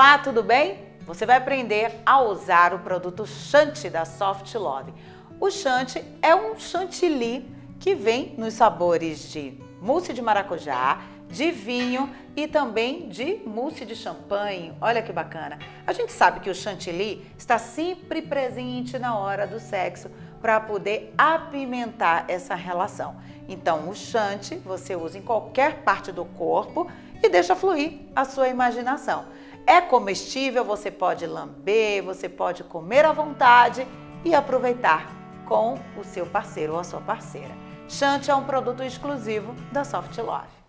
Olá, tudo bem? Você vai aprender a usar o produto Chantilly da Soft Love. O Chantilly é um chantilly que vem nos sabores de mousse de maracujá, de vinho e também de mousse de champanhe. Olha que bacana! A gente sabe que o chantilly está sempre presente na hora do sexo para poder apimentar essa relação. Então, o chantilly você usa em qualquer parte do corpo e deixa fluir a sua imaginação. É comestível, você pode lamber, você pode comer à vontade e aproveitar com o seu parceiro ou a sua parceira. Chantilly é um produto exclusivo da Soft Love.